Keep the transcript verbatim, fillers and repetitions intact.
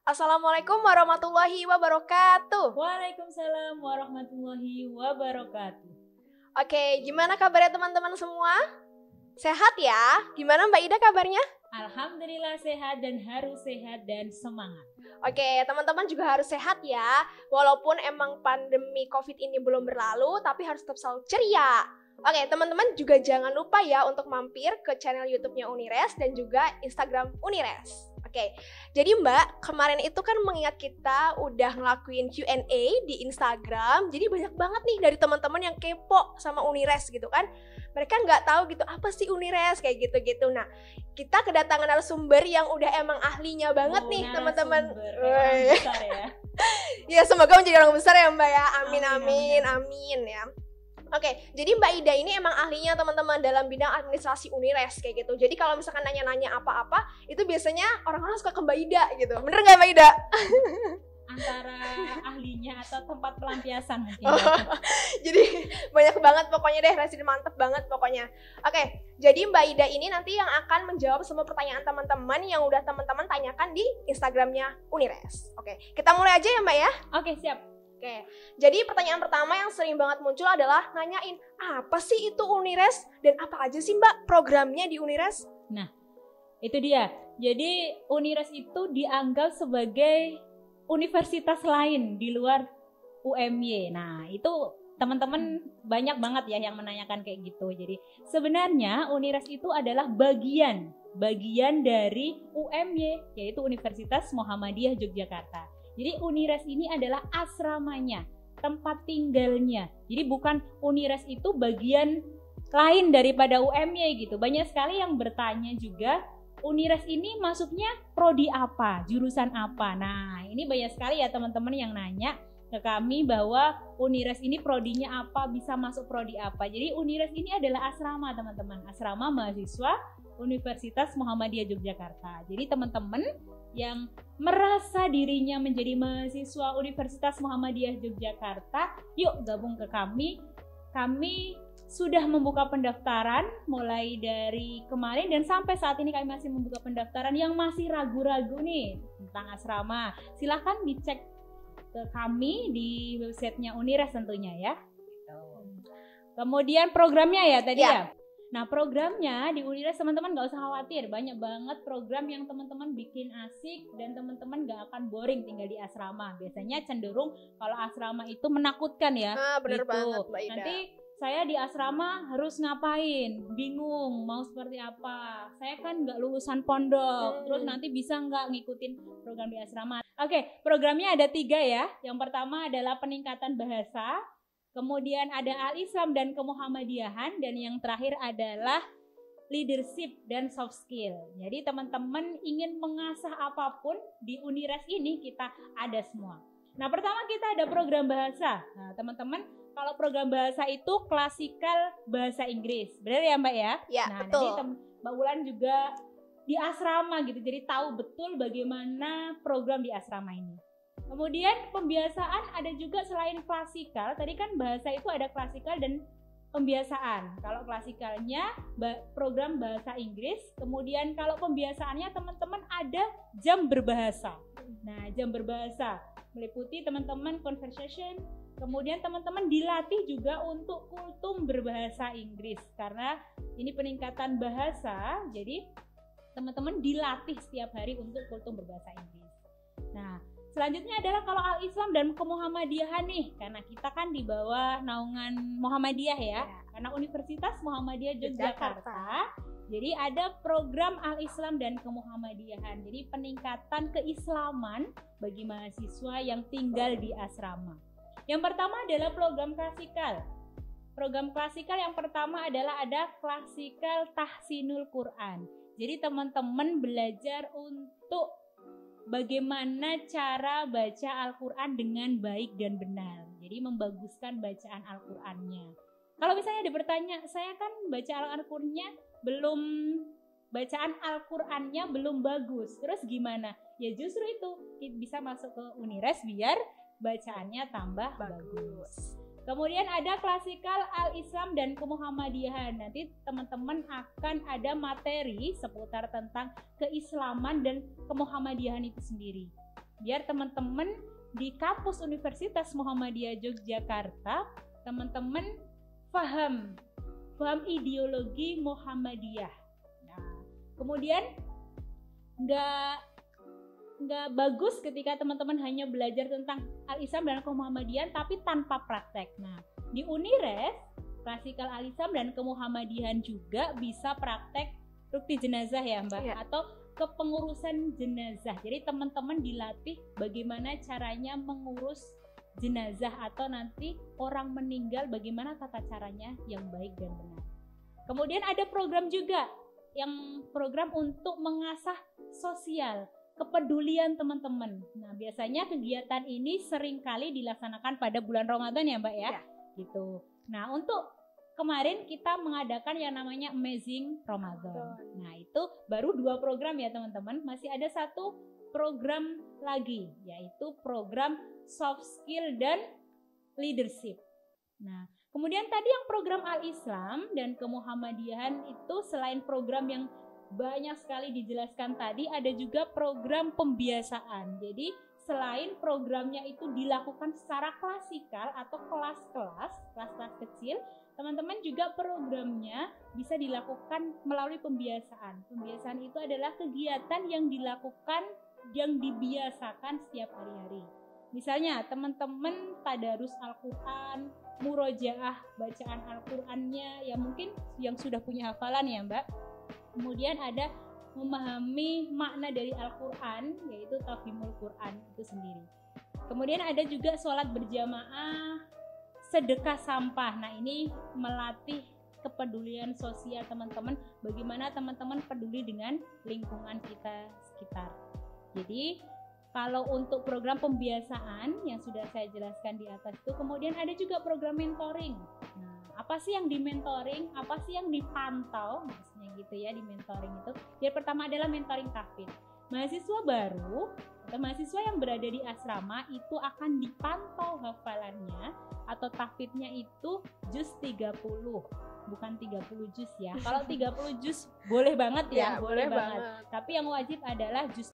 Assalamualaikum warahmatullahi wabarakatuh. Waalaikumsalam warahmatullahi wabarakatuh. Oke, gimana kabarnya teman-teman semua? Sehat ya? Gimana Mbak Ida kabarnya? Alhamdulillah sehat dan harus sehat dan semangat. Oke, teman-teman juga harus sehat ya. Walaupun emang pandemi COVID ini belum berlalu, tapi harus tetap selalu ceria. Oke, teman-teman juga jangan lupa ya untuk mampir ke channel YouTube-nya Unires dan juga Instagram Unires. Oke, jadi Mbak, kemarin itu kan mengingat kita udah ngelakuin Q and A di Instagram, jadi banyak banget nih dari teman-teman yang kepo sama Unires gitu kan. Mereka nggak tahu gitu apa sih Unires kayak gitu-gitu. Nah, kita kedatangan narasumber yang udah emang ahlinya banget oh, nih teman-teman. Ya. Ya semoga menjadi orang besar ya Mbak ya. Amin amin amin, amin ya. Oke, jadi Mbak Ida ini emang ahlinya teman-teman dalam bidang administrasi Unires kayak gitu. Jadi kalau misalkan nanya-nanya apa-apa, itu biasanya orang-orang suka ke Mbak Ida gitu. Bener nggak Mbak Ida? Antara ahlinya atau tempat pelampiasan mungkin. Oh, jadi banyak banget pokoknya deh, residen mantep banget pokoknya. Oke, jadi Mbak Ida ini nanti yang akan menjawab semua pertanyaan teman-teman yang udah teman-teman tanyakan di Instagramnya Unires. Oke, kita mulai aja ya Mbak ya? Oke, siap. Oke, jadi pertanyaan pertama yang sering banget muncul adalah nanyain apa sih itu Unires dan apa aja sih Mbak programnya di Unires? Nah, itu dia. Jadi Unires itu dianggap sebagai universitas lain di luar U M Y. Nah, itu teman-teman banyak banget ya yang menanyakan kayak gitu. Jadi sebenarnya Unires itu adalah bagian bagian dari U M Y, yaitu Universitas Muhammadiyah Yogyakarta. Jadi Unires ini adalah asramanya, tempat tinggalnya. Jadi bukan Unires itu bagian lain daripada U M Y gitu. Banyak sekali yang bertanya juga, Unires ini masuknya prodi apa, jurusan apa. Nah, ini banyak sekali ya teman-teman yang nanya ke kami bahwa Unires ini prodinya apa, bisa masuk prodi apa. Jadi Unires ini adalah asrama teman-teman, asrama mahasiswa Universitas Muhammadiyah Yogyakarta. Jadi teman-teman yang merasa dirinya menjadi mahasiswa Universitas Muhammadiyah Yogyakarta, yuk gabung ke kami. Kami sudah membuka pendaftaran mulai dari kemarin dan sampai saat ini kami masih membuka pendaftaran. Yang masih ragu-ragu nih tentang asrama, silahkan dicek ke kami di websitenya Unires tentunya ya. Kemudian programnya ya tadi ya. ya? Nah, programnya di Unires teman-teman gak usah khawatir, banyak banget program yang teman-teman bikin asik dan teman-teman gak akan boring tinggal di asrama. Biasanya cenderung kalau asrama itu menakutkan ya. Ah, bener gitu. banget Mbak Ida. Nanti saya di asrama harus ngapain, bingung mau seperti apa. Saya kan gak lulusan pondok, hmm. terus nanti bisa gak ngikutin program di asrama. Oke, programnya ada tiga ya. Yang pertama adalah peningkatan bahasa. Kemudian ada Al-Islam dan Kemuhammadiyahan, dan yang terakhir adalah leadership dan soft skill. Jadi teman-teman ingin mengasah apapun di Unires ini kita ada semua. Nah, pertama kita ada program bahasa. Nah, teman-teman kalau program bahasa itu klasikal bahasa Inggris. Benar ya Mbak ya? Ya, nah, betul. Nanti tem- Mbak Wulan juga di asrama gitu. Jadi tahu betul bagaimana program di asrama ini. Kemudian pembiasaan ada juga selain klasikal, tadi kan bahasa itu ada klasikal dan pembiasaan. Kalau klasikalnya program bahasa Inggris, kemudian kalau pembiasaannya teman-teman ada jam berbahasa. Nah, jam berbahasa meliputi teman-teman conversation, kemudian teman-teman dilatih juga untuk kultum berbahasa Inggris karena ini peningkatan bahasa, jadi teman-teman dilatih setiap hari untuk kultum berbahasa Inggris. Nah, selanjutnya adalah kalau Al-Islam dan Kemuhammadiyahan nih, karena kita kan di bawah naungan Muhammadiyah ya, ya. Karena Universitas Muhammadiyah Yogyakarta, jadi ada program Al-Islam dan Kemuhammadiyahan, jadi peningkatan keislaman bagi mahasiswa yang tinggal di asrama. Yang pertama adalah program klasikal. Program klasikal yang pertama adalah ada klasikal tahsinul Quran. Jadi teman-teman belajar untuk bagaimana cara baca Al-Quran dengan baik dan benar. Jadi membaguskan bacaan Al-Qurannya. Kalau misalnya ada bertanya, saya kan baca Al-Qurannya belum, bacaan Al-Qurannya belum bagus. Terus gimana? Ya justru itu, bisa masuk ke Unires biar bacaannya tambah bagus. bagus. Kemudian ada klasikal Al-Islam dan Kemuhammadiyahan. Nanti teman-teman akan ada materi seputar tentang keislaman dan Kemuhammadiyahan itu sendiri. biar teman-teman di kampus Universitas Muhammadiyah Yogyakarta, teman-teman paham, paham ideologi Muhammadiyah. Nah, kemudian nggak nggak bagus ketika teman-teman hanya belajar tentang Al-Islam dan Kemuhammadiyahan tapi tanpa praktek. Nah, di Unires, klasikal Al-Islam dan Kemuhammadiyahan juga bisa praktek rukti jenazah ya Mbak, Iya. atau kepengurusan jenazah. Jadi teman-teman dilatih bagaimana caranya mengurus jenazah atau nanti orang meninggal bagaimana tata caranya yang baik dan benar. Kemudian ada program juga yang program untuk mengasah sosial, kepedulian teman-teman. Nah, biasanya kegiatan ini seringkali dilaksanakan pada bulan Ramadan ya Mbak ya. Ya. Gitu. Nah, untuk kemarin kita mengadakan yang namanya Amazing Ramadan. Betul. Nah, itu baru dua program ya teman-teman. Masih ada satu program lagi, yaitu program soft skill dan leadership. Nah, kemudian tadi yang program Al-Islam dan Kemuhammadiyahan itu selain program yang banyak sekali dijelaskan tadi, ada juga program pembiasaan. Jadi selain programnya itu dilakukan secara klasikal atau kelas-kelas, kelas-kelas kecil, teman-teman juga programnya bisa dilakukan melalui pembiasaan. Pembiasaan itu adalah kegiatan yang dilakukan, yang dibiasakan setiap hari-hari. Misalnya teman-teman tadarus Al-Quran, murojaah bacaan Al-Qurannya yang mungkin yang sudah punya hafalan ya Mbak. Kemudian ada memahami makna dari Al-Quran, yaitu tafhimul Quran itu sendiri. Kemudian ada juga sholat berjamaah, sedekah sampah. Nah, ini melatih kepedulian sosial teman-teman, bagaimana teman-teman peduli dengan lingkungan kita sekitar. Jadi kalau untuk program pembiasaan yang sudah saya jelaskan di atas itu, kemudian ada juga program mentoring. Nah, apa sih yang di mentoring? Apa sih yang dipantau? Maksudnya gitu ya, di mentoring itu. Yang pertama adalah mentoring tahfidz. Mahasiswa baru atau mahasiswa yang berada di asrama itu akan dipantau hafalannya atau tahfidznya itu juz tiga puluh. Bukan tiga puluh juz ya. Kalau tiga puluh juz boleh banget ya, Ya, boleh, boleh banget. banget. Tapi yang wajib adalah juz